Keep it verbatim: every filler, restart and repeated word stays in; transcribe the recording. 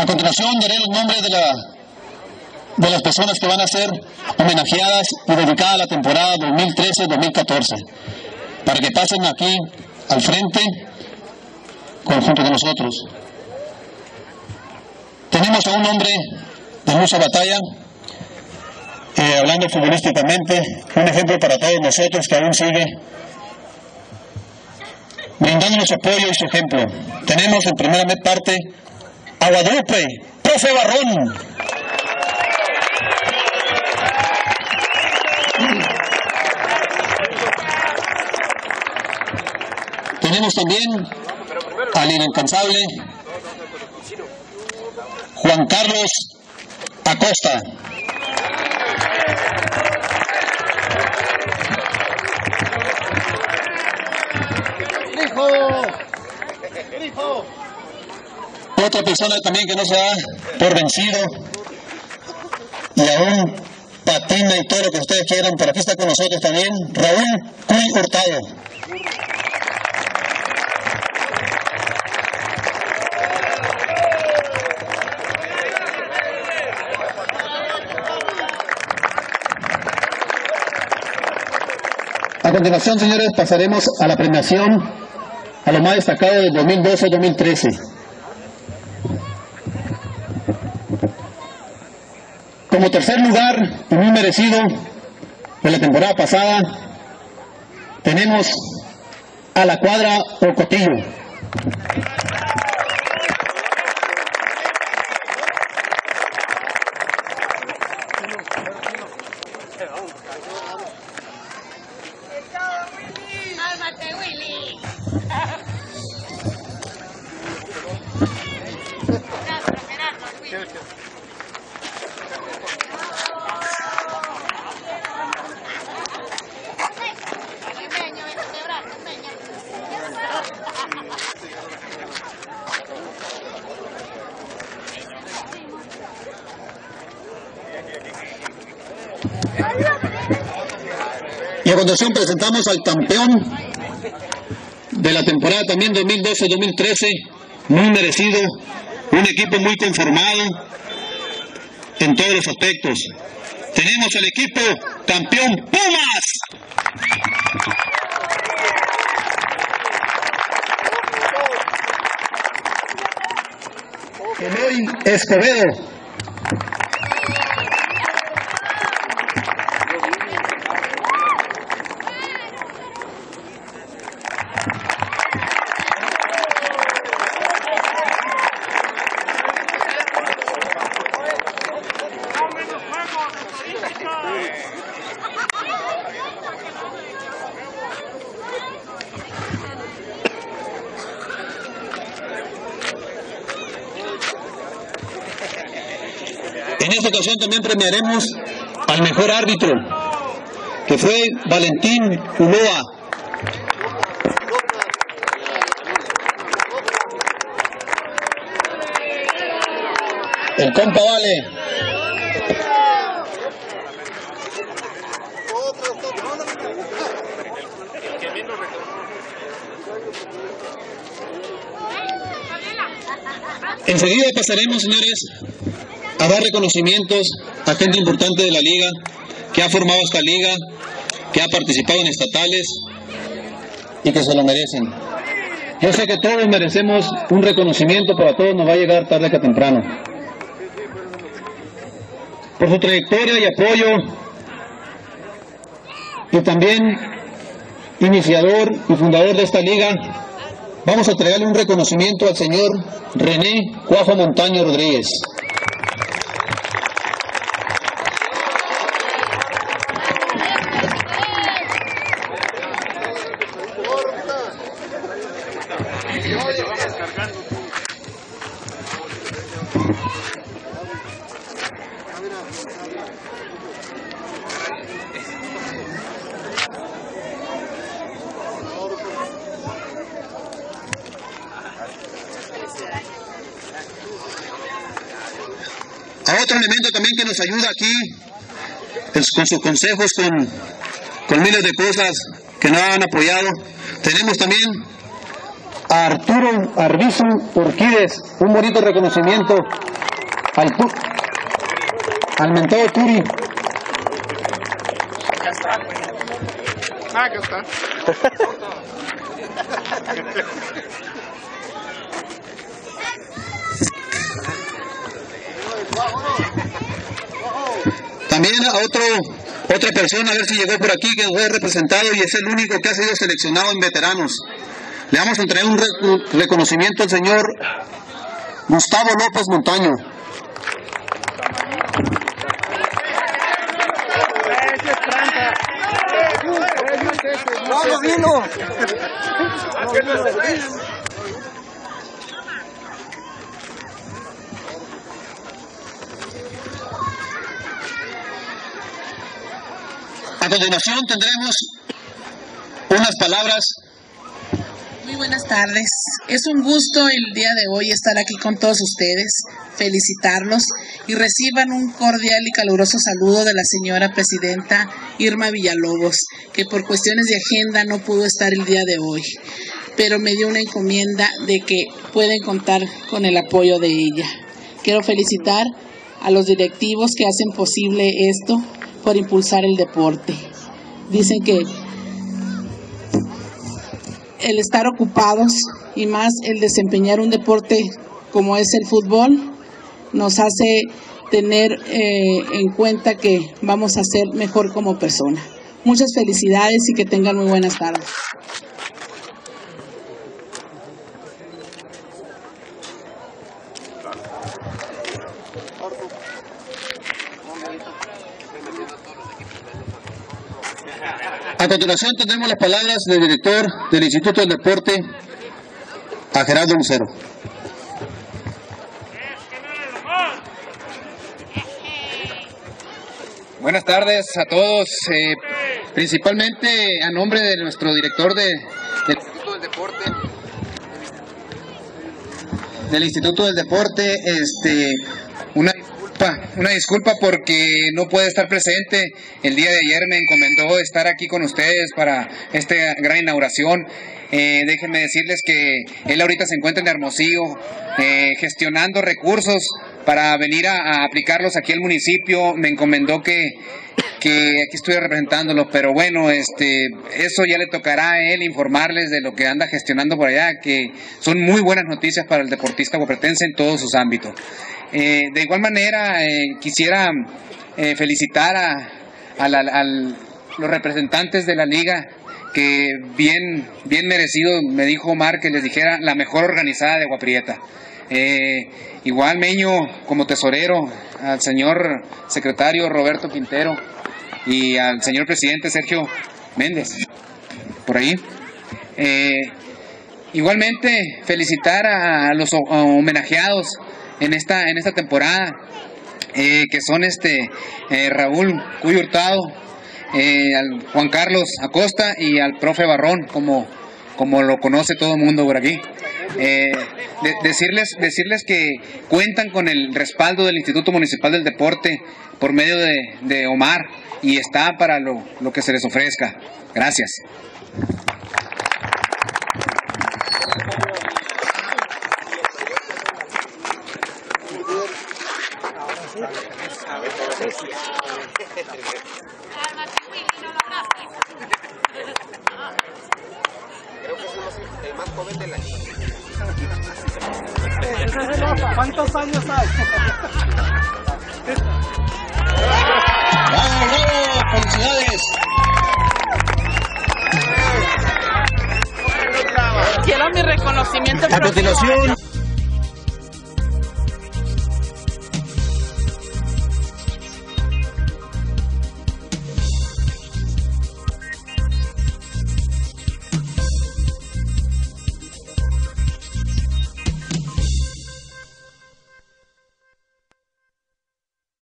A continuación daré los nombres de, la, de las personas que van a ser homenajeadas y dedicadas a la temporada dos mil trece dos mil catorce, para que pasen aquí al frente junto con nosotros. Tenemos a un hombre de mucha batalla, eh, hablando futbolísticamente, un ejemplo para todos nosotros que aún sigue brindándonos apoyo y su ejemplo. Tenemos en primera parte a Guadalupe, profe Barrón. Tenemos también al incansable Juan Carlos Acosta. Otra persona también que no se da por vencido y aún patina y todo lo que ustedes quieran, pero aquí está con nosotros también Raúl Cuy Hurtado. A continuación, señores, pasaremos a la premiación a lo más destacado del dos mil doce dos mil trece. Como tercer lugar, y muy merecido, de la temporada pasada, tenemos a la cuadra Ocotillo. Y a continuación presentamos al campeón de la temporada también dos mil doce dos mil trece, muy merecido, un equipo muy conformado en todos los aspectos. Tenemos al equipo campeón Pumas. Eloy Escobedo. En esta ocasión también premiaremos al mejor árbitro, que fue Valentín Ulloa. El compa Vale. Enseguida pasaremos, señores, a dar reconocimientos a gente importante de la liga, que ha formado esta liga, que ha participado en estatales y que se lo merecen. Yo sé que todos merecemos un reconocimiento, pero a todos nos va a llegar tarde que temprano. Por su trayectoria y apoyo, y también iniciador y fundador de esta liga, vamos a entregarle un reconocimiento al señor René Cuajo Montaño Rodríguez. A otro elemento también que nos ayuda aquí, es con sus consejos, con, con miles de cosas que nos han apoyado. Tenemos también a Arturo Arbizu Urquídez, un bonito reconocimiento al, tu, al mentado Turi. Ah, acá está. También a otro, otra persona, a ver si llegó por aquí, que fue representado y es el único que ha sido seleccionado en veteranos. Le vamos a entregar un, re, un reconocimiento al señor Gustavo López Montaño. No, no vino. A continuación tendremos unas palabras. Muy buenas tardes. Es un gusto el día de hoy estar aquí con todos ustedes, felicitarlos y reciban un cordial y caluroso saludo de la señora presidenta Irma Villalobos, que por cuestiones de agenda no pudo estar el día de hoy, pero me dio una encomienda de que pueden contar con el apoyo de ella. Quiero felicitar a los directivos que hacen posible esto por impulsar el deporte. Dicen que el estar ocupados y más el desempeñar un deporte como es el fútbol nos hace tener eh, en cuenta que vamos a ser mejor como persona. Muchas felicidades y que tengan muy buenas tardes. A continuación tendremos las palabras del director del Instituto del Deporte, a Gerardo Lucero. Buenas tardes a todos, eh, principalmente a nombre de nuestro director de, del Instituto del Deporte, del Instituto del Deporte, este, una disculpa, una disculpa porque no puede estar presente. El día de ayer me encomendó estar aquí con ustedes para esta gran inauguración. Eh, déjenme decirles que él ahorita se encuentra en Hermosillo eh, gestionando recursos para venir a, a aplicarlos aquí al municipio. Me encomendó que, que aquí estuviera representándolo, pero bueno, este, eso ya le tocará a él informarles de lo que anda gestionando por allá, que son muy buenas noticias para el deportista huapretense en todos sus ámbitos. Eh, de igual manera, eh, quisiera eh, felicitar a, a, la, a los representantes de la liga, que bien, bien merecido, me dijo Omar que les dijera, la mejor organizada de Agua Prieta. Eh, igual Meño como tesorero, al señor secretario Roberto Quintero y al señor presidente Sergio Méndez, por ahí. Eh, igualmente felicitar a los homenajeados en esta, en esta temporada, eh, que son este eh, Raúl Cuy Hurtado, eh, al Juan Carlos Acosta y al profe Barrón, como, como lo conoce todo el mundo por aquí. Eh, de, decirles, decirles que cuentan con el respaldo del Instituto Municipal del Deporte por medio de, de Omar, y está para lo, lo que se les ofrezca. Gracias. Creo que somos el más joven de la liga. ¿Cuántos años hay? ¡Bravo, bravo! ¡Felicidades! Quiero mi reconocimiento. A continuación,